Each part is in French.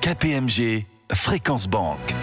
KPMG Fréquence Banque.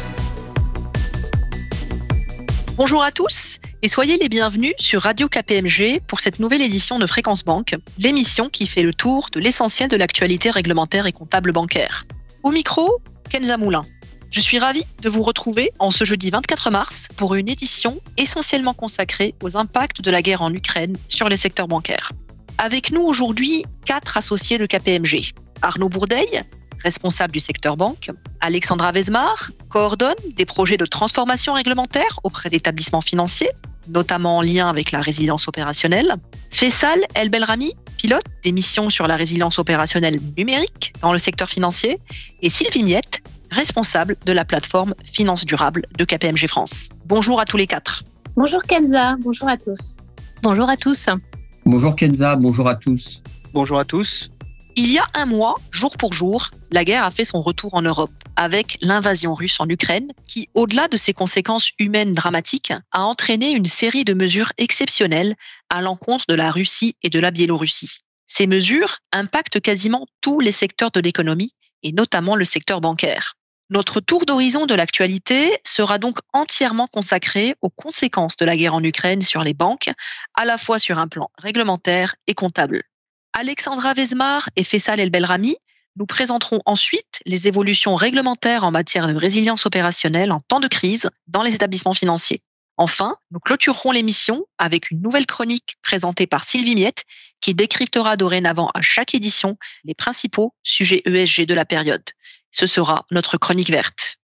Bonjour à tous et soyez les bienvenus sur Radio KPMG pour cette nouvelle édition de Fréquence Banque, l'émission qui fait le tour de l'essentiel de l'actualité réglementaire et comptable bancaire. Au micro, Kenza Moulin. Je suis ravie de vous retrouver en ce jeudi 24 mars pour une édition essentiellement consacrée aux impacts de la guerre en Ukraine sur les secteurs bancaires. Avec nous aujourd'hui, 4 associés de KPMG. Arnaud Bourdeil, responsable du secteur banque. Alexandra Vezmar coordonne des projets de transformation réglementaire auprès d'établissements financiers, notamment en lien avec la résilience opérationnelle. Faisal El Belrami pilote des missions sur la résilience opérationnelle numérique dans le secteur financier. Et Sylvie Miette, responsable de la plateforme Finance Durable de KPMG France. Bonjour à tous les 4. Bonjour Kenza, bonjour à tous. Bonjour à tous. Bonjour Kenza, bonjour à tous. Bonjour à tous. Il y a un mois, jour pour jour, la guerre a fait son retour en Europe avec l'invasion russe en Ukraine qui, au-delà de ses conséquences humaines dramatiques, a entraîné une série de mesures exceptionnelles à l'encontre de la Russie et de la Biélorussie. Ces mesures impactent quasiment tous les secteurs de l'économie et notamment le secteur bancaire. Notre tour d'horizon de l'actualité sera donc entièrement consacré aux conséquences de la guerre en Ukraine sur les banques, à la fois sur un plan réglementaire et comptable. Alexandra Vezmar et Faisal El Belrami nous présenteront ensuite les évolutions réglementaires en matière de résilience opérationnelle en temps de crise dans les établissements financiers. Enfin, nous clôturerons l'émission avec une nouvelle chronique présentée par Sylvie Miette qui décryptera dorénavant à chaque édition les principaux sujets ESG de la période. Ce sera notre chronique verte.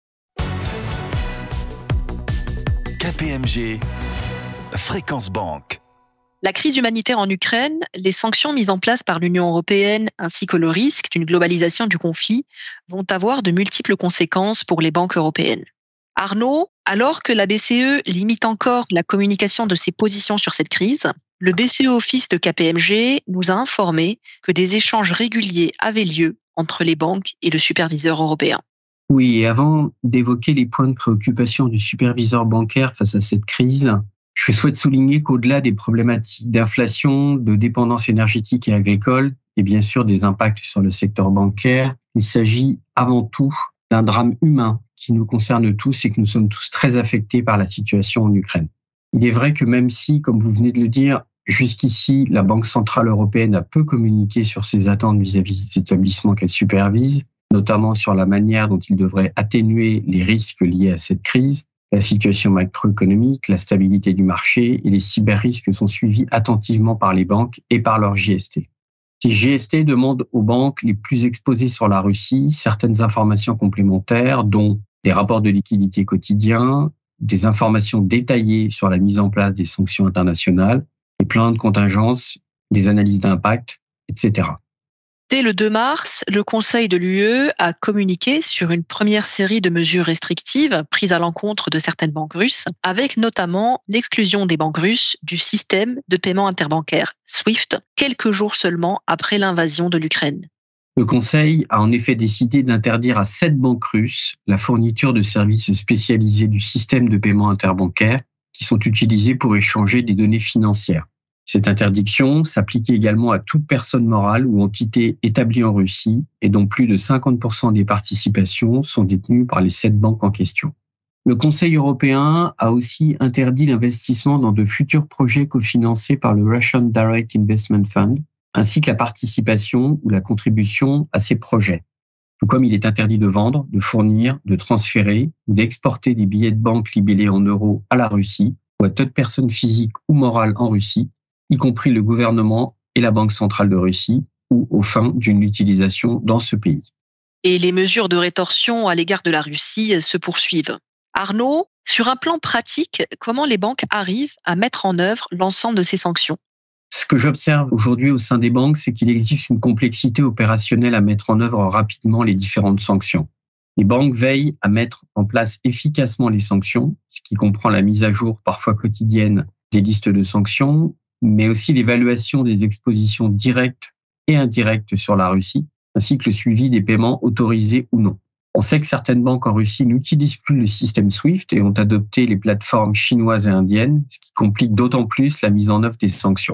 KPMG Fréquence Banque. La crise humanitaire en Ukraine, les sanctions mises en place par l'Union européenne ainsi que le risque d'une globalisation du conflit vont avoir de multiples conséquences pour les banques européennes. Arnaud, alors que la BCE limite encore la communication de ses positions sur cette crise, le BCE Office de KPMG nous a informé que des échanges réguliers avaient lieu entre les banques et le superviseur européen. Oui, et avant d'évoquer les points de préoccupation du superviseur bancaire face à cette crise, je souhaite souligner qu'au-delà des problématiques d'inflation, de dépendance énergétique et agricole, et bien sûr des impacts sur le secteur bancaire, il s'agit avant tout d'un drame humain qui nous concerne tous et que nous sommes tous très affectés par la situation en Ukraine. Il est vrai que même si, comme vous venez de le dire, jusqu'ici, la Banque centrale européenne a peu communiqué sur ses attentes vis-à-vis des établissements qu'elle supervise, notamment sur la manière dont ils devraient atténuer les risques liés à cette crise, la situation macroéconomique, la stabilité du marché et les cyber-risques sont suivis attentivement par les banques et par leur GST. Ces GST demandent aux banques les plus exposées sur la Russie certaines informations complémentaires, dont des rapports de liquidité quotidiens, des informations détaillées sur la mise en place des sanctions internationales, des plans de contingence, des analyses d'impact, etc. Dès le 2 mars, le Conseil de l'UE a communiqué sur une première série de mesures restrictives prises à l'encontre de certaines banques russes, avec notamment l'exclusion des banques russes du système de paiement interbancaire SWIFT, quelques jours seulement après l'invasion de l'Ukraine. Le Conseil a en effet décidé d'interdire à 7 banques russes la fourniture de services spécialisés du système de paiement interbancaire qui sont utilisés pour échanger des données financières. Cette interdiction s'appliquait également à toute personne morale ou entité établie en Russie et dont plus de 50% des participations sont détenues par les 7 banques en question. Le Conseil européen a aussi interdit l'investissement dans de futurs projets cofinancés par le Russian Direct Investment Fund, ainsi que la participation ou la contribution à ces projets. Tout comme il est interdit de vendre, de fournir, de transférer ou d'exporter des billets de banque libellés en euros à la Russie ou à toute personne physique ou morale en Russie, y compris le gouvernement et la Banque centrale de Russie, ou aux fins d'une utilisation dans ce pays. Et les mesures de rétorsion à l'égard de la Russie se poursuivent. Arnaud, sur un plan pratique, comment les banques arrivent à mettre en œuvre l'ensemble de ces sanctions ? Ce que j'observe aujourd'hui au sein des banques, c'est qu'il existe une complexité opérationnelle à mettre en œuvre rapidement les différentes sanctions. Les banques veillent à mettre en place efficacement les sanctions, ce qui comprend la mise à jour parfois quotidienne des listes de sanctions, mais aussi l'évaluation des expositions directes et indirectes sur la Russie, ainsi que le suivi des paiements autorisés ou non. On sait que certaines banques en Russie n'utilisent plus le système SWIFT et ont adopté les plateformes chinoises et indiennes, ce qui complique d'autant plus la mise en œuvre des sanctions.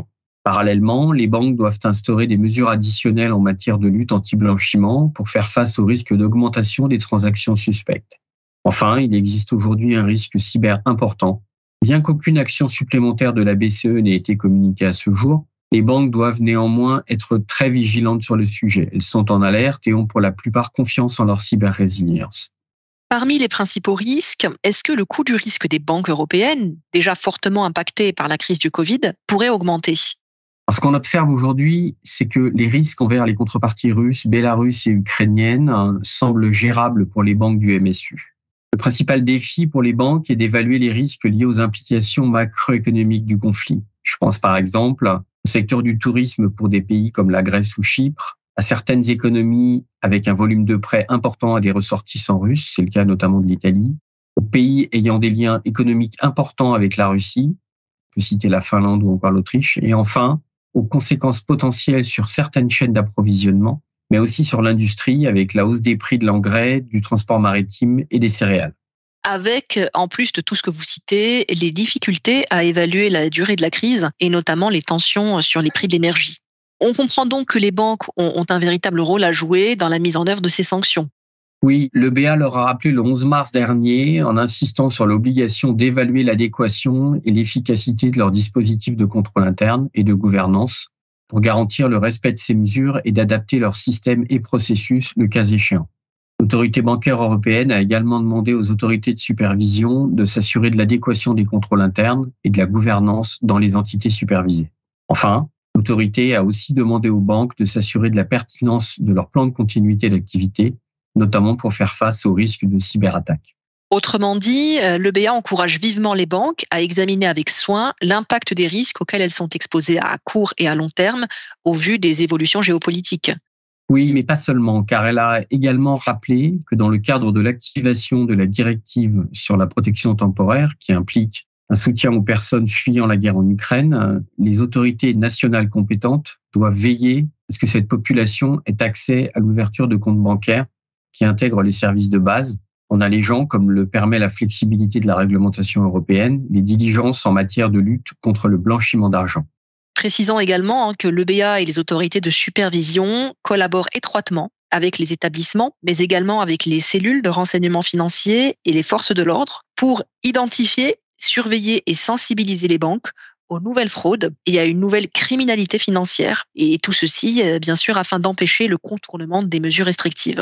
Parallèlement, les banques doivent instaurer des mesures additionnelles en matière de lutte anti-blanchiment pour faire face au risque d'augmentation des transactions suspectes. Enfin, il existe aujourd'hui un risque cyber important. Bien qu'aucune action supplémentaire de la BCE n'ait été communiquée à ce jour, les banques doivent néanmoins être très vigilantes sur le sujet. Elles sont en alerte et ont pour la plupart confiance en leur cyber-résilience. Parmi les principaux risques, est-ce que le coût du risque des banques européennes, déjà fortement impactées par la crise du Covid, pourrait augmenter ? Ce qu'on observe aujourd'hui, c'est que les risques envers les contreparties russes, bélarusses et ukrainiennes semblent gérables pour les banques du MSU. Le principal défi pour les banques est d'évaluer les risques liés aux implications macroéconomiques du conflit. Je pense par exemple au secteur du tourisme pour des pays comme la Grèce ou Chypre, à certaines économies avec un volume de prêts important à des ressortissants russes, c'est le cas notamment de l'Italie, aux pays ayant des liens économiques importants avec la Russie, on peut citer la Finlande ou encore l'Autriche, et enfin aux conséquences potentielles sur certaines chaînes d'approvisionnement, mais aussi sur l'industrie avec la hausse des prix de l'engrais, du transport maritime et des céréales. Avec, en plus de tout ce que vous citez, les difficultés à évaluer la durée de la crise et notamment les tensions sur les prix de l'énergie. On comprend donc que les banques ont un véritable rôle à jouer dans la mise en œuvre de ces sanctions. Oui, le BA leur a rappelé le 11 mars dernier en insistant sur l'obligation d'évaluer l'adéquation et l'efficacité de leurs dispositifs de contrôle interne et de gouvernance pour garantir le respect de ces mesures et d'adapter leur système et processus le cas échéant. L'autorité bancaire européenne a également demandé aux autorités de supervision de s'assurer de l'adéquation des contrôles internes et de la gouvernance dans les entités supervisées. Enfin, l'autorité a aussi demandé aux banques de s'assurer de la pertinence de leur plan de continuité d'activité, notamment pour faire face aux risques de cyberattaque. Autrement dit, le BA encourage vivement les banques à examiner avec soin l'impact des risques auxquels elles sont exposées à court et à long terme au vu des évolutions géopolitiques. Oui, mais pas seulement, car elle a également rappelé que dans le cadre de l'activation de la directive sur la protection temporaire, qui implique un soutien aux personnes fuyant la guerre en Ukraine, les autorités nationales compétentes doivent veiller à ce que cette population ait accès à l'ouverture de comptes bancaires qui intègrent les services de base, en allégeant, comme le permet la flexibilité de la réglementation européenne, les diligences en matière de lutte contre le blanchiment d'argent. Précisant également que l'EBA et les autorités de supervision collaborent étroitement avec les établissements, mais également avec les cellules de renseignement financier et les forces de l'ordre pour identifier, surveiller et sensibiliser les banques aux nouvelles fraudes et à une nouvelle criminalité financière. Et tout ceci, bien sûr, afin d'empêcher le contournement des mesures restrictives.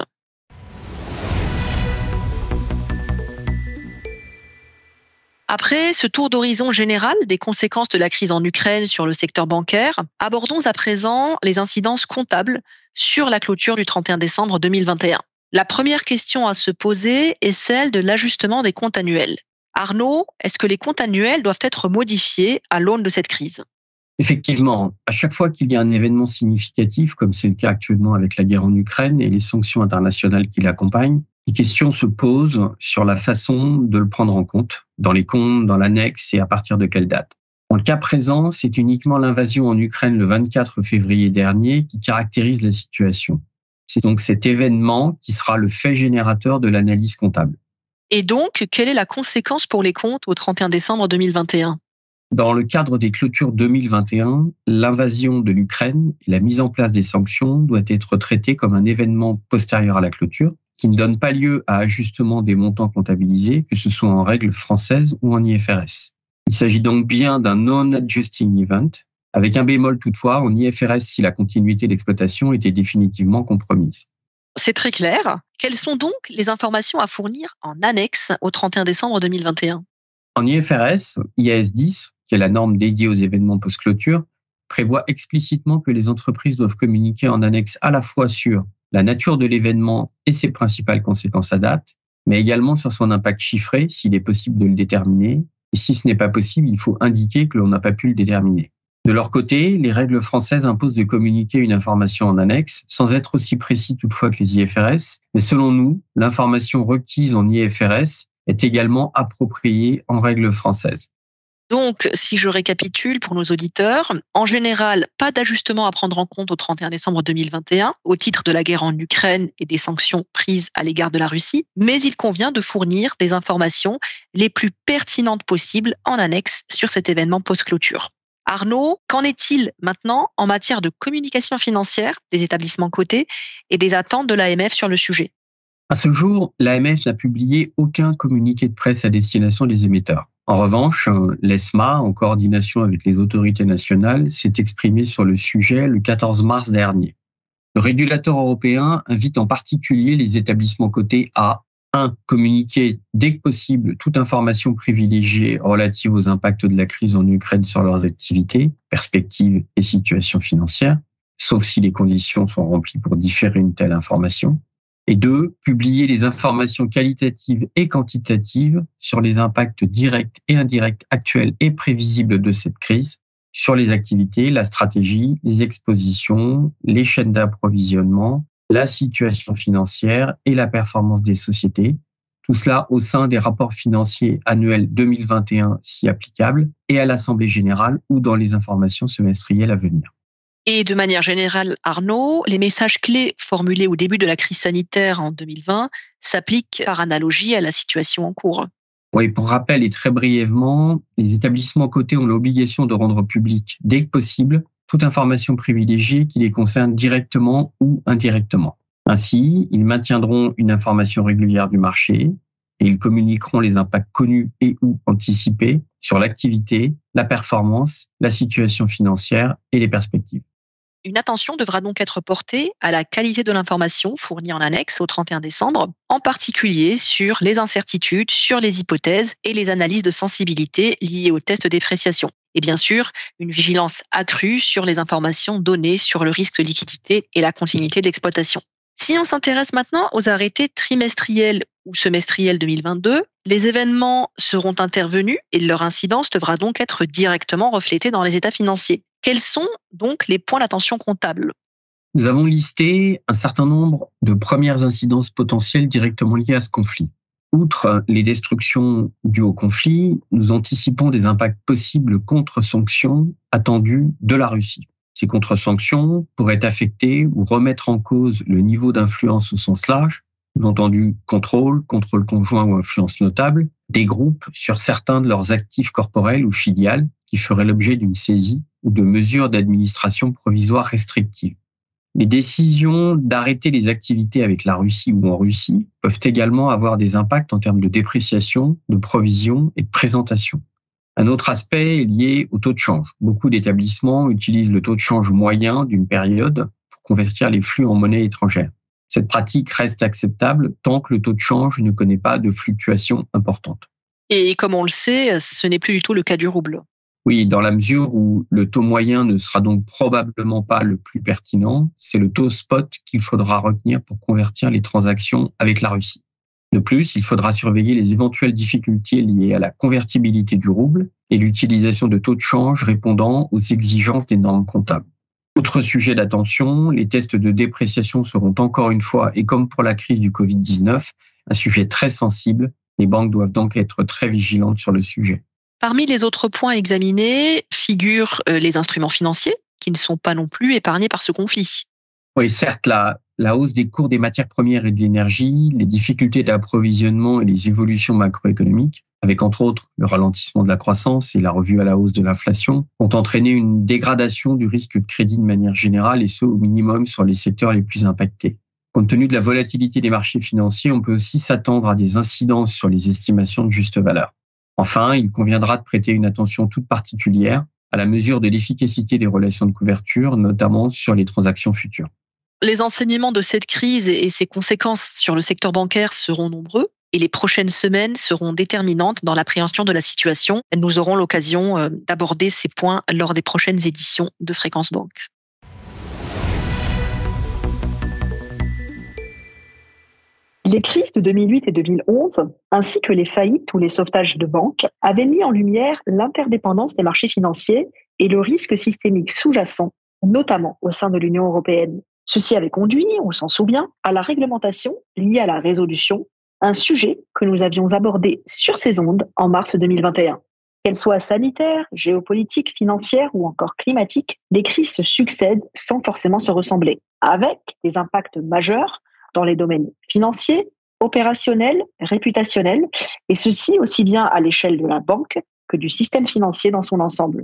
Après ce tour d'horizon général des conséquences de la crise en Ukraine sur le secteur bancaire, abordons à présent les incidences comptables sur la clôture du 31 décembre 2021. La première question à se poser est celle de l'ajustement des comptes annuels. Arnaud, est-ce que les comptes annuels doivent être modifiés à l'aune de cette crise ? Effectivement, à chaque fois qu'il y a un événement significatif, comme c'est le cas actuellement avec la guerre en Ukraine et les sanctions internationales qui l'accompagnent, les questions se posent sur la façon de le prendre en compte, dans les comptes, dans l'annexe et à partir de quelle date. Dans le cas présent, c'est uniquement l'invasion en Ukraine le 24 février dernier qui caractérise la situation. C'est donc cet événement qui sera le fait générateur de l'analyse comptable. Et donc, quelle est la conséquence pour les comptes au 31 décembre 2021 ? Dans le cadre des clôtures 2021, l'invasion de l'Ukraine et la mise en place des sanctions doit être traitée comme un événement postérieur à la clôture qui ne donne pas lieu à ajustement des montants comptabilisés, que ce soit en règle française ou en IFRS. Il s'agit donc bien d'un non-adjusting event, avec un bémol toutefois en IFRS si la continuité d'exploitation était définitivement compromise. C'est très clair. Quelles sont donc les informations à fournir en annexe au 31 décembre 2021 ? En IFRS, IAS 10, qui est la norme dédiée aux événements post-clôture, prévoit explicitement que les entreprises doivent communiquer en annexe à la fois sur la nature de l'événement et ses principales conséquences à date, mais également sur son impact chiffré, s'il est possible de le déterminer. Et si ce n'est pas possible, il faut indiquer que l'on n'a pas pu le déterminer. De leur côté, les règles françaises imposent de communiquer une information en annexe, sans être aussi précis toutefois que les IFRS. Mais selon nous, l'information requise en IFRS est également appropriée en règle française. Donc, si je récapitule pour nos auditeurs, en général, pas d'ajustement à prendre en compte au 31 décembre 2021 au titre de la guerre en Ukraine et des sanctions prises à l'égard de la Russie, mais il convient de fournir des informations les plus pertinentes possibles en annexe sur cet événement post-clôture. Arnaud, qu'en est-il maintenant en matière de communication financière des établissements cotés et des attentes de l'AMF sur le sujet? À ce jour, l'AMF n'a publié aucun communiqué de presse à destination des émetteurs. En revanche, l'ESMA, en coordination avec les autorités nationales, s'est exprimé sur le sujet le 14 mars dernier. Le régulateur européen invite en particulier les établissements cotés à 1. Communiquer dès que possible toute information privilégiée relative aux impacts de la crise en Ukraine sur leurs activités, perspectives et situations financières, sauf si les conditions sont remplies pour différer une telle information. Et 2. Publier les informations qualitatives et quantitatives sur les impacts directs et indirects actuels et prévisibles de cette crise, sur les activités, la stratégie, les expositions, les chaînes d'approvisionnement, la situation financière et la performance des sociétés. Tout cela au sein des rapports financiers annuels 2021 si applicable et à l'Assemblée générale ou dans les informations semestrielles à venir. Et de manière générale, Arnaud, les messages clés formulés au début de la crise sanitaire en 2020 s'appliquent par analogie à la situation en cours. Oui, pour rappel et très brièvement, les établissements cotés ont l'obligation de rendre public dès que possible toute information privilégiée qui les concerne directement ou indirectement. Ainsi, ils maintiendront une information régulière du marché et ils communiqueront les impacts connus et ou anticipés sur l'activité, la performance, la situation financière et les perspectives. Une attention devra donc être portée à la qualité de l'information fournie en annexe au 31 décembre, en particulier sur les incertitudes, sur les hypothèses et les analyses de sensibilité liées au test de dépréciation. Et bien sûr, une vigilance accrue sur les informations données sur le risque de liquidité et la continuité d'exploitation. Si on s'intéresse maintenant aux arrêtés trimestriels ou semestriels 2022, les événements seront intervenus et leur incidence devra donc être directement reflétée dans les états financiers. Quels sont donc les points d'attention comptables? Nous avons listé un certain nombre de premières incidences potentielles directement liées à ce conflit. Outre les destructions dues au conflit, nous anticipons des impacts possibles contre-sanctions attendues de la Russie. Ces contre-sanctions pourraient affecter ou remettre en cause le niveau d'influence au sens large, sous-entendu contrôle conjoint ou influence notable, des groupes sur certains de leurs actifs corporels ou filiales qui feraient l'objet d'une saisie ou de mesures d'administration provisoire restrictives. Les décisions d'arrêter les activités avec la Russie ou en Russie peuvent également avoir des impacts en termes de dépréciation, de provision et de présentation. Un autre aspect est lié au taux de change. Beaucoup d'établissements utilisent le taux de change moyen d'une période pour convertir les flux en monnaie étrangère. Cette pratique reste acceptable tant que le taux de change ne connaît pas de fluctuations importantes. Et comme on le sait, ce n'est plus du tout le cas du rouble. Oui, dans la mesure où le taux moyen ne sera donc probablement pas le plus pertinent, c'est le taux spot qu'il faudra retenir pour convertir les transactions avec la Russie. De plus, il faudra surveiller les éventuelles difficultés liées à la convertibilité du rouble et l'utilisation de taux de change répondant aux exigences des normes comptables. Autre sujet d'attention, les tests de dépréciation seront encore une fois, et comme pour la crise du Covid-19, un sujet très sensible. Les banques doivent donc être très vigilantes sur le sujet. Parmi les autres points examinés figurent les instruments financiers, qui ne sont pas non plus épargnés par ce conflit. Oui, certes, la hausse des cours des matières premières et de l'énergie, les difficultés d'approvisionnement et les évolutions macroéconomiques, avec entre autres le ralentissement de la croissance et la revue à la hausse de l'inflation, ont entraîné une dégradation du risque de crédit de manière générale et ce au minimum sur les secteurs les plus impactés. Compte tenu de la volatilité des marchés financiers, on peut aussi s'attendre à des incidences sur les estimations de juste valeur. Enfin, il conviendra de prêter une attention toute particulière à la mesure de l'efficacité des relations de couverture, notamment sur les transactions futures. Les enseignements de cette crise et ses conséquences sur le secteur bancaire seront nombreux et les prochaines semaines seront déterminantes dans l'appréhension de la situation. Nous aurons l'occasion d'aborder ces points lors des prochaines éditions de Fréquence Banque. Les crises de 2008 et 2011, ainsi que les faillites ou les sauvetages de banques, avaient mis en lumière l'interdépendance des marchés financiers et le risque systémique sous-jacent, notamment au sein de l'Union européenne. Ceci avait conduit, on s'en souvient, à la réglementation liée à la résolution, un sujet que nous avions abordé sur ces ondes en mars 2021. Qu'elles soient sanitaires, géopolitiques, financières ou encore climatiques, les crises se succèdent sans forcément se ressembler, avec des impacts majeurs dans les domaines financiers, opérationnels, réputationnels, et ceci aussi bien à l'échelle de la banque que du système financier dans son ensemble.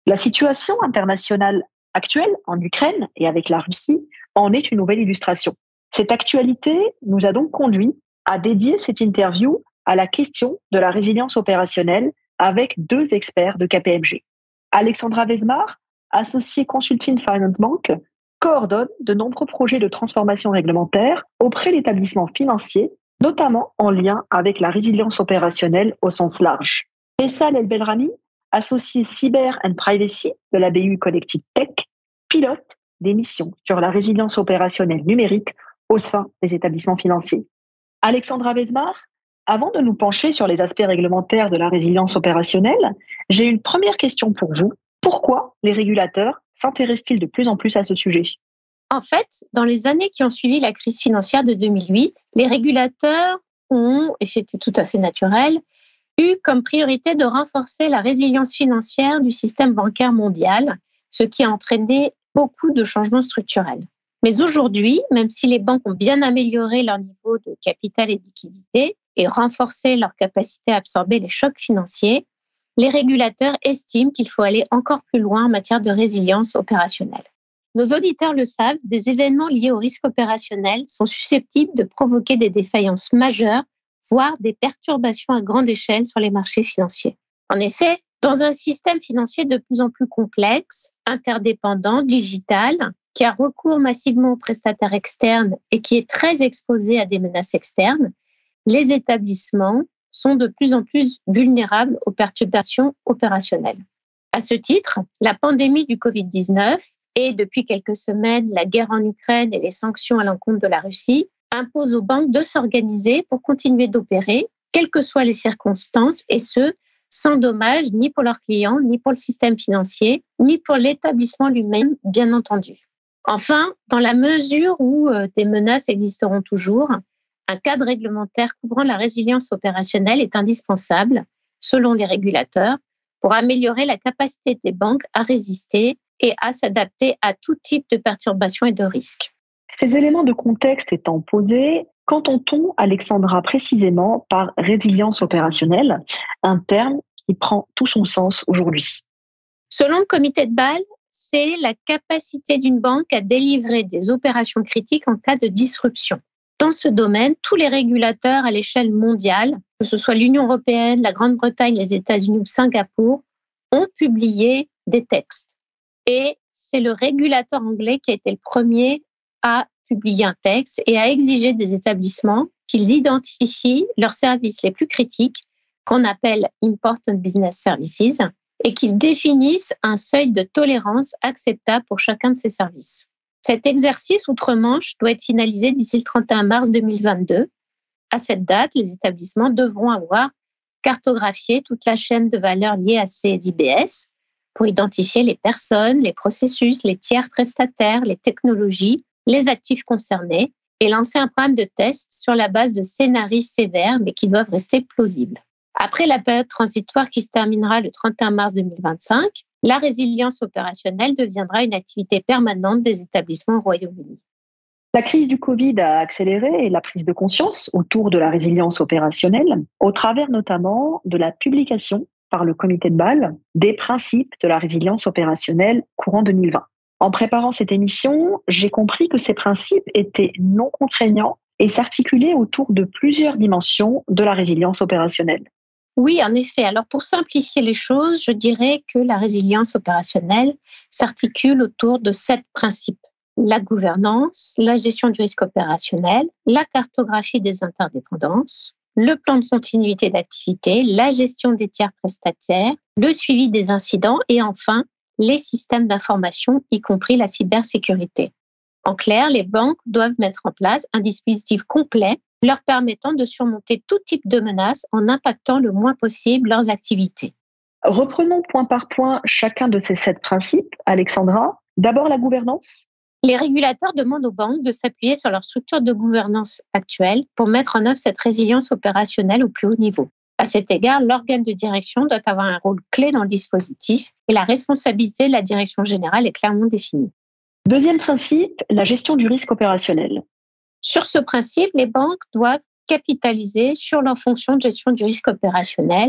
La situation internationale actuelle en Ukraine et avec la Russie en est une nouvelle illustration. Cette actualité nous a donc conduit à dédier cette interview à la question de la résilience opérationnelle avec 2 experts de KPMG. Alexandra Vezmar, associée Consulting Finance Bank, coordonne de nombreux projets de transformation réglementaire auprès d'établissements financiers, notamment en lien avec la résilience opérationnelle au sens large. Faisal El Belrami, associé Cyber and Privacy de la BU Connected Tech, pilote des missions sur la résilience opérationnelle numérique au sein des établissements financiers. Alexandra Vezmar, avant de nous pencher sur les aspects réglementaires de la résilience opérationnelle, j'ai une première question pour vous. Pourquoi les régulateurs s'intéressent-ils de plus en plus à ce sujet ? En fait, dans les années qui ont suivi la crise financière de 2008, les régulateurs ont, et c'était tout à fait naturel, eu comme priorité de renforcer la résilience financière du système bancaire mondial, ce qui a entraîné beaucoup de changements structurels. Mais aujourd'hui, même si les banques ont bien amélioré leur niveau de capital et de liquidité et renforcé leur capacité à absorber les chocs financiers, les régulateurs estiment qu'il faut aller encore plus loin en matière de résilience opérationnelle. Nos auditeurs le savent, des événements liés au risque opérationnel sont susceptibles de provoquer des défaillances majeures, voire des perturbations à grande échelle sur les marchés financiers. En effet, dans un système financier de plus en plus complexe, interdépendant, digital, qui a recours massivement aux prestataires externes et qui est très exposé à des menaces externes, les établissements sont de plus en plus vulnérables aux perturbations opérationnelles. À ce titre, la pandémie du Covid-19 et depuis quelques semaines, la guerre en Ukraine et les sanctions à l'encontre de la Russie imposent aux banques de s'organiser pour continuer d'opérer, quelles que soient les circonstances, et ce, sans dommage ni pour leurs clients, ni pour le système financier, ni pour l'établissement lui-même, bien entendu. Enfin, dans la mesure où des menaces existeront toujours, un cadre réglementaire couvrant la résilience opérationnelle est indispensable, selon les régulateurs, pour améliorer la capacité des banques à résister et à s'adapter à tout type de perturbations et de risques. Ces éléments de contexte étant posés, qu'entend-on, Alexandra, précisément par résilience opérationnelle, un terme qui prend tout son sens aujourd'hui? Selon le comité de Bâle, c'est la capacité d'une banque à délivrer des opérations critiques en cas de disruption. Dans ce domaine, tous les régulateurs à l'échelle mondiale, que ce soit l'Union européenne, la Grande-Bretagne, les États-Unis ou Singapour, ont publié des textes. Et c'est le régulateur anglais qui a été le premier à publier un texte et à exiger des établissements qu'ils identifient leurs services les plus critiques, qu'on appelle Important Business Services, et qu'ils définissent un seuil de tolérance acceptable pour chacun de ces services. Cet exercice outre-Manche doit être finalisé d'ici le 31 mars 2022. À cette date, les établissements devront avoir cartographié toute la chaîne de valeur liée à ces IBS pour identifier les personnes, les processus, les tiers prestataires, les technologies, les actifs concernés et lancer un programme de test sur la base de scénarios sévères mais qui doivent rester plausibles. Après la période transitoire qui se terminera le 31 mars 2025, la résilience opérationnelle deviendra une activité permanente des établissements au Royaume-Uni. La crise du Covid a accéléré la prise de conscience autour de la résilience opérationnelle, au travers notamment de la publication par le comité de Bâle des principes de la résilience opérationnelle courant 2020. En préparant cette émission, j'ai compris que ces principes étaient non contraignants et s'articulaient autour de plusieurs dimensions de la résilience opérationnelle. Oui, en effet. Alors, pour simplifier les choses, je dirais que la résilience opérationnelle s'articule autour de 7 principes. La gouvernance, la gestion du risque opérationnel, la cartographie des interdépendances, le plan de continuité d'activité, la gestion des tiers prestataires, le suivi des incidents et enfin, les systèmes d'information, y compris la cybersécurité. En clair, les banques doivent mettre en place un dispositif complet leur permettant de surmonter tout type de menaces en impactant le moins possible leurs activités. Reprenons point par point chacun de ces 7 principes. Alexandra, d'abord la gouvernance. Les régulateurs demandent aux banques de s'appuyer sur leur structure de gouvernance actuelle pour mettre en œuvre cette résilience opérationnelle au plus haut niveau. À cet égard, l'organe de direction doit avoir un rôle clé dans le dispositif et la responsabilité de la direction générale est clairement définie. Deuxième principe, la gestion du risque opérationnel. Sur ce principe, les banques doivent capitaliser sur leur fonction de gestion du risque opérationnel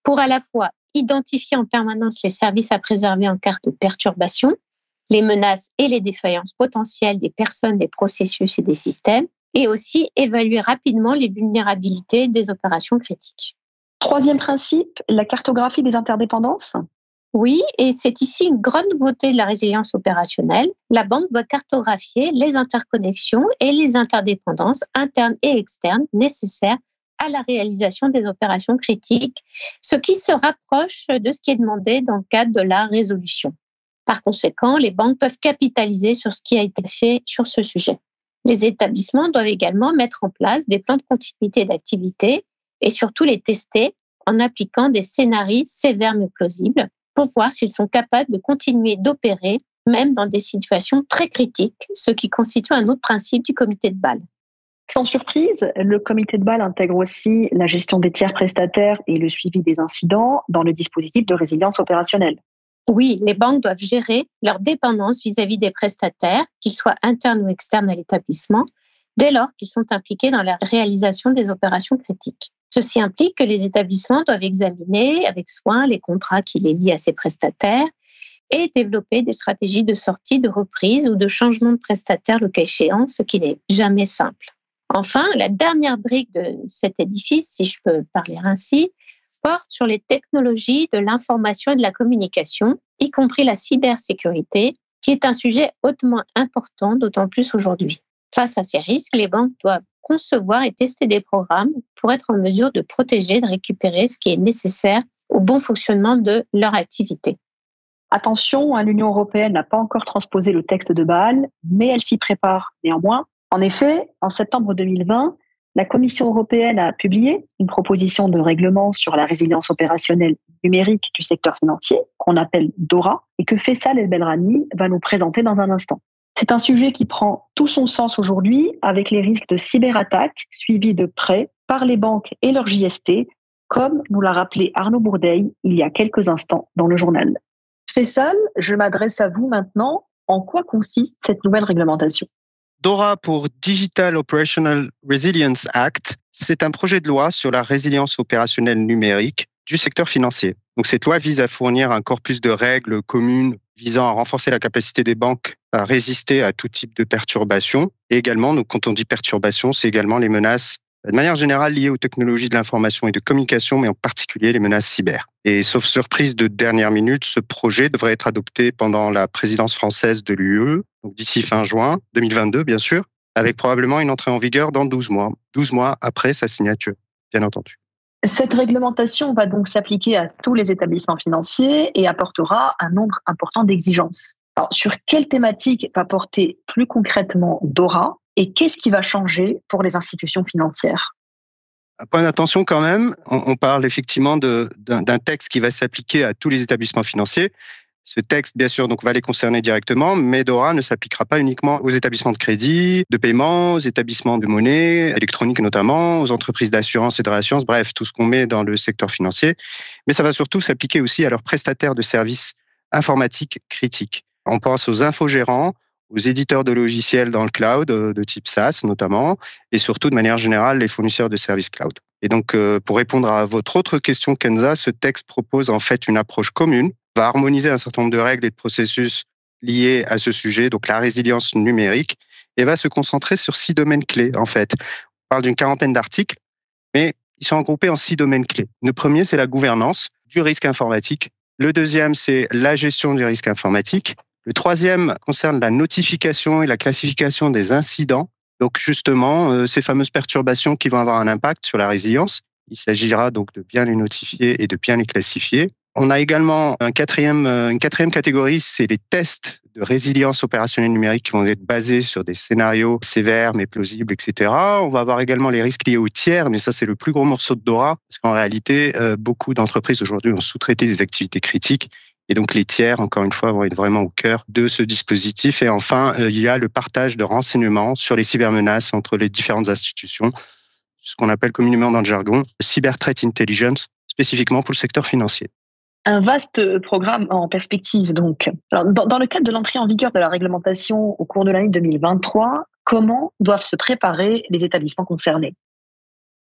pour à la fois identifier en permanence les services à préserver en cas de perturbation, les menaces et les défaillances potentielles des personnes, des processus et des systèmes, et aussi évaluer rapidement les vulnérabilités des opérations critiques. Troisième principe, la cartographie des interdépendances. Oui, et c'est ici une grande nouveauté de la résilience opérationnelle. La banque doit cartographier les interconnexions et les interdépendances internes et externes nécessaires à la réalisation des opérations critiques, ce qui se rapproche de ce qui est demandé dans le cadre de la résolution. Par conséquent, les banques peuvent capitaliser sur ce qui a été fait sur ce sujet. Les établissements doivent également mettre en place des plans de continuité d'activité et surtout les tester en appliquant des scénarios sévères mais plausibles pour voir s'ils sont capables de continuer d'opérer même dans des situations très critiques, ce qui constitue un autre principe du comité de Bâle. Sans surprise, le comité de Bâle intègre aussi la gestion des tiers prestataires et le suivi des incidents dans le dispositif de résilience opérationnelle. Oui, les banques doivent gérer leur dépendance vis-à-vis des prestataires, qu'ils soient internes ou externes à l'établissement, dès lors qu'ils sont impliqués dans la réalisation des opérations critiques. Ceci implique que les établissements doivent examiner avec soin les contrats qui les lient à ces prestataires et développer des stratégies de sortie, de reprise ou de changement de prestataire le cas échéant, ce qui n'est jamais simple. Enfin, la dernière brique de cet édifice, si je peux parler ainsi, porte sur les technologies de l'information et de la communication, y compris la cybersécurité, qui est un sujet hautement important, d'autant plus aujourd'hui. Face à ces risques, les banques doivent concevoir et tester des programmes pour être en mesure de protéger, de récupérer ce qui est nécessaire au bon fonctionnement de leur activité. Attention, l'Union européenne n'a pas encore transposé le texte de Bâle, mais elle s'y prépare néanmoins. En effet, en septembre 2020, la Commission européenne a publié une proposition de règlement sur la résilience opérationnelle numérique du secteur financier, qu'on appelle DORA, et que Faisal El Belrani va nous présenter dans un instant. C'est un sujet qui prend tout son sens aujourd'hui avec les risques de cyberattaques suivis de près par les banques et leurs JST, comme nous l'a rappelé Arnaud Bourdeil il y a quelques instants dans le journal. Faisal, je m'adresse à vous maintenant. En quoi consiste cette nouvelle réglementation ? DORA pour Digital Operational Resilience Act, c'est un projet de loi sur la résilience opérationnelle numérique du secteur financier. Donc cette loi vise à fournir un corpus de règles communes visant à renforcer la capacité des banques à résister à tout type de perturbations. Et également, donc, quand on dit perturbations, c'est également les menaces de manière générale liées aux technologies de l'information et de communication, mais en particulier les menaces cyber. Et sauf surprise de dernière minute, ce projet devrait être adopté pendant la présidence française de l'UE, donc d'ici fin juin 2022, bien sûr, avec probablement une entrée en vigueur dans 12 mois. 12 mois après sa signature, bien entendu. Cette réglementation va donc s'appliquer à tous les établissements financiers et apportera un nombre important d'exigences. Alors, sur quelle thématique va porter plus concrètement DORA et qu'est-ce qui va changer pour les institutions financières ? Un point d'attention quand même, on parle effectivement d'un texte qui va s'appliquer à tous les établissements financiers. Ce texte, bien sûr, donc, va les concerner directement, mais DORA ne s'appliquera pas uniquement aux établissements de crédit, de paiement, aux établissements de monnaie, électronique notamment, aux entreprises d'assurance et de réassurance, bref, tout ce qu'on met dans le secteur financier. Mais ça va surtout s'appliquer aussi à leurs prestataires de services informatiques critiques. On pense aux infogérants, aux éditeurs de logiciels dans le cloud, de type SaaS notamment, et surtout de manière générale les fournisseurs de services cloud. Et donc, pour répondre à votre autre question, Kenza, ce texte propose en fait une approche commune, va harmoniser un certain nombre de règles et de processus liés à ce sujet, donc la résilience numérique, et va se concentrer sur 6 domaines clés en fait. On parle d'une 40aine d'articles, mais ils sont regroupés en 6 domaines clés. Le premier, c'est la gouvernance du risque informatique. Le deuxième, c'est la gestion du risque informatique. Le troisième concerne la notification et la classification des incidents. Donc justement, ces fameuses perturbations qui vont avoir un impact sur la résilience. Il s'agira donc de bien les notifier et de bien les classifier. On a également une quatrième catégorie, c'est les tests de résilience opérationnelle numérique qui vont être basés sur des scénarios sévères mais plausibles, etc. On va avoir également les risques liés aux tiers, mais ça c'est le plus gros morceau de DORA, parce qu'en réalité, beaucoup d'entreprises aujourd'hui ont sous-traité des activités critiques. Et donc les tiers, encore une fois, vont être vraiment au cœur de ce dispositif. Et enfin, il y a le partage de renseignements sur les cybermenaces entre les différentes institutions, ce qu'on appelle communément dans le jargon Cyber Threat Intelligence, spécifiquement pour le secteur financier. Un vaste programme en perspective, donc. Alors, dans le cadre de l'entrée en vigueur de la réglementation au cours de l'année 2023, comment doivent se préparer les établissements concernés ?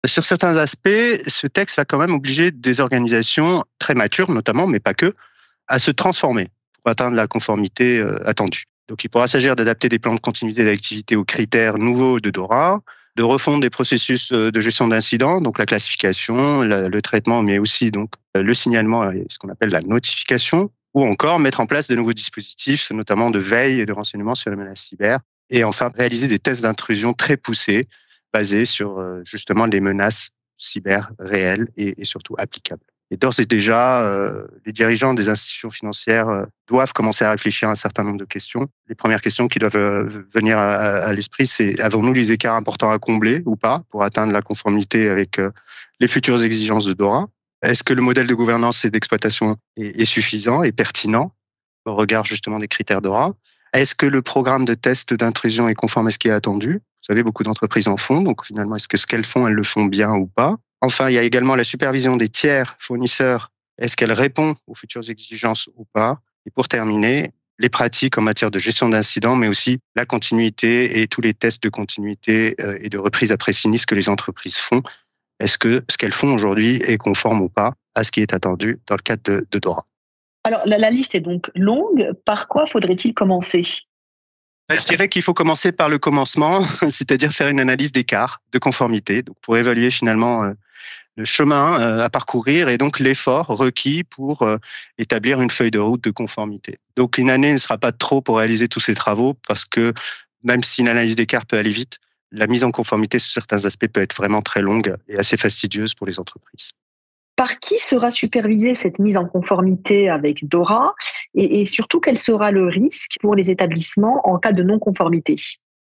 Sur certains aspects, ce texte va quand même obliger des organisations très matures, notamment, mais pas que, à se transformer pour atteindre la conformité attendue. Donc, il pourra s'agir d'adapter des plans de continuité d'activité aux critères nouveaux de DORA, de refondre des processus de gestion d'incidents, donc la classification, le traitement, mais aussi donc le signalement et ce qu'on appelle la notification, ou encore mettre en place de nouveaux dispositifs, notamment de veille et de renseignement sur les menaces cyber, et enfin réaliser des tests d'intrusion très poussés, basés sur justement les menaces cyber réelles et surtout applicables. Et d'ores et déjà, les dirigeants des institutions financières doivent commencer à réfléchir à un certain nombre de questions. Les premières questions qui doivent venir à l'esprit, c'est avons-nous les écarts importants à combler ou pas pour atteindre la conformité avec les futures exigences de DORA? Est-ce que le modèle de gouvernance et d'exploitation est suffisant et pertinent au regard justement des critères DORA? Est-ce que le programme de test d'intrusion est conforme à ce qui est attendu? Vous savez, beaucoup d'entreprises en font, donc finalement, est-ce que ce qu'elles font, elles le font bien ou pas? Enfin, il y a également la supervision des tiers fournisseurs. Est-ce qu'elle répond aux futures exigences ou pas? Et pour terminer, les pratiques en matière de gestion d'incidents, mais aussi la continuité et tous les tests de continuité et de reprise après sinistre que les entreprises font. Est-ce que ce qu'elles font aujourd'hui est conforme ou pas à ce qui est attendu dans le cadre de DORA? Alors, la liste est donc longue. Par quoi faudrait-il commencer? Je dirais qu'il faut commencer par le commencement, c'est-à-dire faire une analyse d'écart, de conformité, donc pour évaluer finalement le chemin à parcourir et donc l'effort requis pour établir une feuille de route de conformité. Donc une année ne sera pas trop pour réaliser tous ces travaux parce que même si une analyse d'écart peut aller vite, la mise en conformité sur certains aspects peut être vraiment très longue et assez fastidieuse pour les entreprises. Par qui sera supervisée cette mise en conformité avec DORA et surtout quel sera le risque pour les établissements en cas de non-conformité?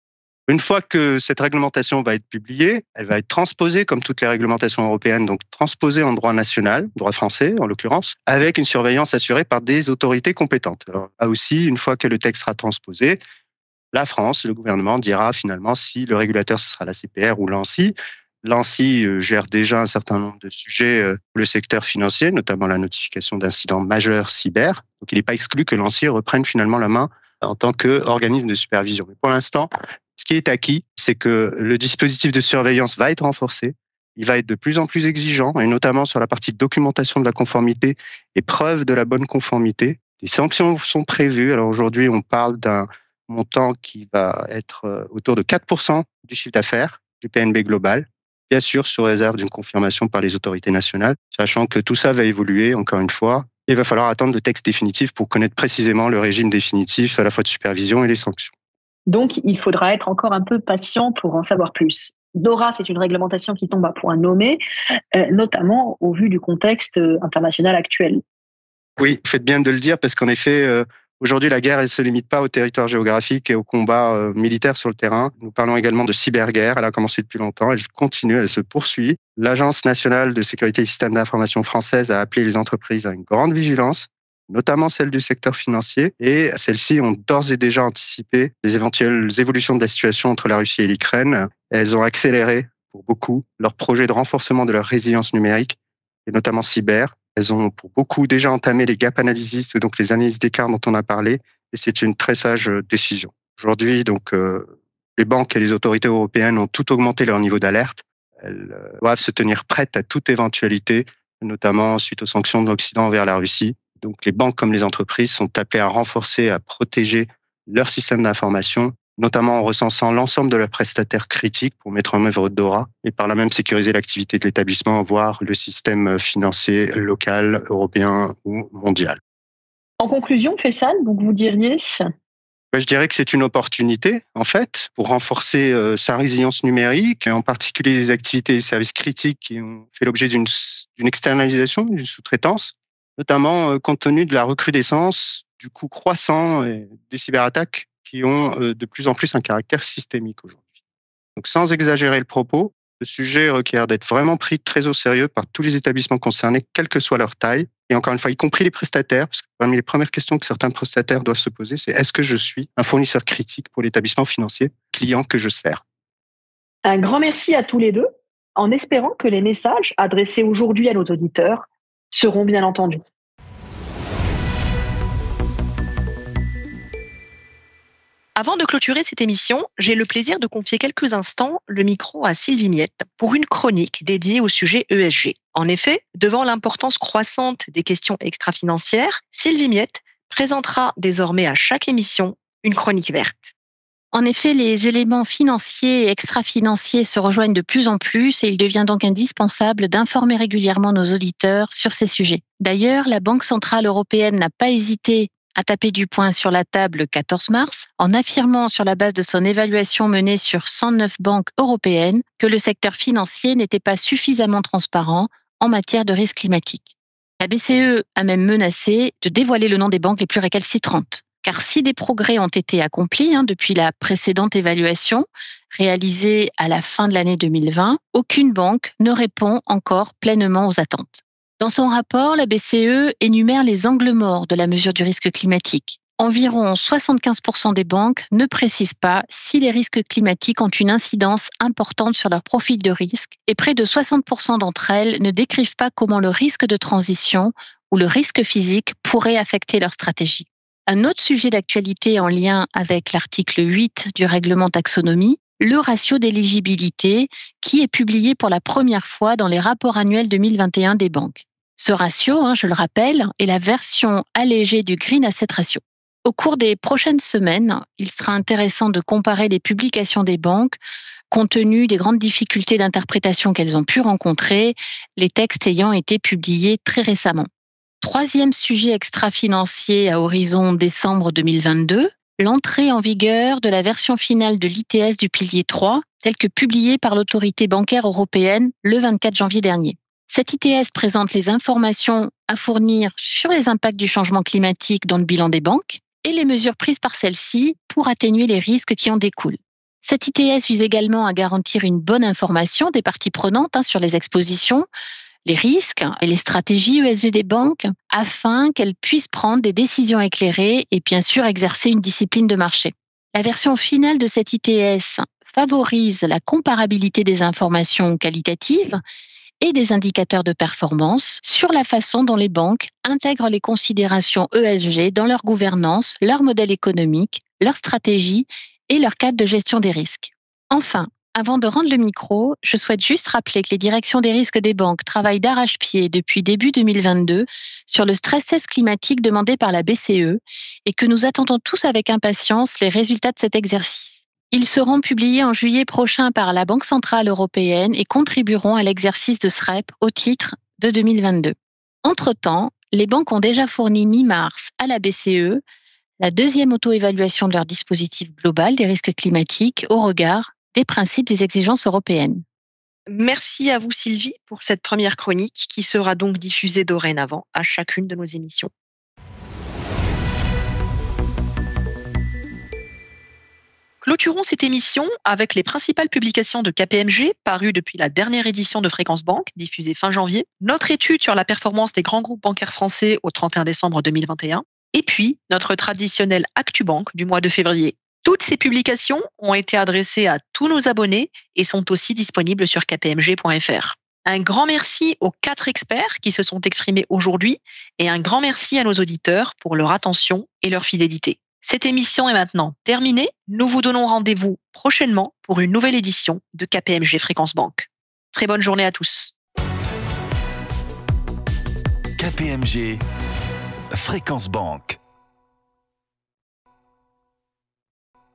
Une fois que cette réglementation va être publiée, elle va être transposée comme toutes les réglementations européennes, donc transposée en droit national, droit français en l'occurrence, avec une surveillance assurée par des autorités compétentes. Alors, là aussi, une fois que le texte sera transposé, la France, le gouvernement dira finalement si le régulateur ce sera la CPR ou l'ANSSI. L'ANSSI gère déjà un certain nombre de sujets pour le secteur financier, notamment la notification d'incidents majeurs cyber. Donc, il n'est pas exclu que l'ANSSI reprenne finalement la main en tant qu'organisme de supervision. Mais pour l'instant, ce qui est acquis, c'est que le dispositif de surveillance va être renforcé. Il va être de plus en plus exigeant, et notamment sur la partie de documentation de la conformité et preuve de la bonne conformité. Des sanctions sont prévues. Alors aujourd'hui, on parle d'un montant qui va être autour de 4% du chiffre d'affaires du PNB global. Bien sûr, sous réserve d'une confirmation par les autorités nationales, sachant que tout ça va évoluer, encore une fois. Il va falloir attendre le texte définitif pour connaître précisément le régime définitif à la fois de supervision et les sanctions. Donc, il faudra être encore un peu patient pour en savoir plus. DORA, c'est une réglementation qui tombe à point nommé, notamment au vu du contexte international actuel. Oui, faites bien de le dire parce qu'en effet, aujourd'hui, la guerre, elle ne se limite pas au territoire géographique et au combat militaire sur le terrain. Nous parlons également de cyberguerre. Elle a commencé depuis longtemps. Elle continue, elle se poursuit. L'Agence nationale de sécurité et systèmes d'information française a appelé les entreprises à une grande vigilance, notamment celles du secteur financier. Et celles-ci ont d'ores et déjà anticipé les éventuelles évolutions de la situation entre la Russie et l'Ukraine. Elles ont accéléré, pour beaucoup, leur projet de renforcement de leur résilience numérique, et notamment cyber. Elles ont pour beaucoup déjà entamé les gap analysis, donc les analyses d'écart dont on a parlé, et c'est une très sage décision. Aujourd'hui, donc, les banques et les autorités européennes ont tout augmenté leur niveau d'alerte. Elles doivent se tenir prêtes à toute éventualité, notamment suite aux sanctions de l'Occident envers la Russie. Donc, les banques comme les entreprises sont appelées à renforcer, à protéger leur système d'information, notamment en recensant l'ensemble de leurs prestataires critiques pour mettre en œuvre DORA et par là même sécuriser l'activité de l'établissement, voire le système financier local, européen ou mondial. En conclusion, Faisal, donc vous diriez? Je dirais que c'est une opportunité, en fait, pour renforcer sa résilience numérique, en particulier les activités et services critiques qui ont fait l'objet d'une externalisation, d'une sous-traitance, notamment compte tenu de la recrudescence du coût croissant des cyberattaques qui ont de plus en plus un caractère systémique aujourd'hui. Donc, sans exagérer le propos, le sujet requiert d'être vraiment pris très au sérieux par tous les établissements concernés, quelle que soit leur taille, et encore une fois, y compris les prestataires, parce que parmi les premières questions que certains prestataires doivent se poser, c'est est-ce que je suis un fournisseur critique pour l'établissement financier, client que je sers? Un grand merci à tous les deux, en espérant que les messages adressés aujourd'hui à nos auditeurs seront bien entendus. Avant de clôturer cette émission, j'ai le plaisir de confier quelques instants le micro à Sylvie Miette pour une chronique dédiée au sujet ESG. En effet, devant l'importance croissante des questions extra-financières, Sylvie Miette présentera désormais à chaque émission une chronique verte. En effet, les éléments financiers et extra-financiers se rejoignent de plus en plus et il devient donc indispensable d'informer régulièrement nos auditeurs sur ces sujets. D'ailleurs, la Banque centrale européenne n'a pas hésité à taper du poing sur la table le 14 mars en affirmant sur la base de son évaluation menée sur 109 banques européennes que le secteur financier n'était pas suffisamment transparent en matière de risque climatique. La BCE a même menacé de dévoiler le nom des banques les plus récalcitrantes. Car si des progrès ont été accomplis depuis la précédente évaluation réalisée à la fin de l'année 2020, aucune banque ne répond encore pleinement aux attentes. Dans son rapport, la BCE énumère les angles morts de la mesure du risque climatique. Environ 75% des banques ne précisent pas si les risques climatiques ont une incidence importante sur leur profil de risque et près de 60% d'entre elles ne décrivent pas comment le risque de transition ou le risque physique pourrait affecter leur stratégie. Un autre sujet d'actualité en lien avec l'article 8 du règlement taxonomie, le ratio d'éligibilité qui est publié pour la première fois dans les rapports annuels 2021 des banques. Ce ratio, je le rappelle, est la version allégée du Green Asset Ratio. Au cours des prochaines semaines, il sera intéressant de comparer les publications des banques compte tenu des grandes difficultés d'interprétation qu'elles ont pu rencontrer, les textes ayant été publiés très récemment. Troisième sujet extra-financier à horizon décembre 2022, l'entrée en vigueur de la version finale de l'ITS du pilier 3, telle que publiée par l'autorité bancaire européenne le 24 janvier dernier. Cette ITS présente les informations à fournir sur les impacts du changement climatique dans le bilan des banques et les mesures prises par celles-ci pour atténuer les risques qui en découlent. Cette ITS vise également à garantir une bonne information des parties prenantes sur les expositions, les risques et les stratégies ESG des banques afin qu'elles puissent prendre des décisions éclairées et bien sûr exercer une discipline de marché. La version finale de cette ITS favorise la comparabilité des informations qualitatives et des indicateurs de performance sur la façon dont les banques intègrent les considérations ESG dans leur gouvernance, leur modèle économique, leur stratégie et leur cadre de gestion des risques. Enfin, avant de rendre le micro, je souhaite juste rappeler que les directions des risques des banques travaillent d'arrache-pied depuis début 2022 sur le stress test climatique demandé par la BCE et que nous attendons tous avec impatience les résultats de cet exercice. Ils seront publiés en juillet prochain par la Banque centrale européenne et contribueront à l'exercice de SREP au titre de 2022. Entre-temps, les banques ont déjà fourni mi-mars à la BCE la deuxième auto-évaluation de leur dispositif global des risques climatiques au regard des principes des exigences européennes. Merci à vous Sylvie pour cette première chronique qui sera donc diffusée dorénavant à chacune de nos émissions. Clôturons cette émission avec les principales publications de KPMG parues depuis la dernière édition de Fréquence Banque, diffusée fin janvier, notre étude sur la performance des grands groupes bancaires français au 31 décembre 2021, et puis notre traditionnel ActuBank du mois de février. Toutes ces publications ont été adressées à tous nos abonnés et sont aussi disponibles sur kpmg.fr. Un grand merci aux 4 experts qui se sont exprimés aujourd'hui et un grand merci à nos auditeurs pour leur attention et leur fidélité. Cette émission est maintenant terminée. Nous vous donnons rendez-vous prochainement pour une nouvelle édition de KPMG Fréquence Banque. Très bonne journée à tous. KPMG Fréquence Banque.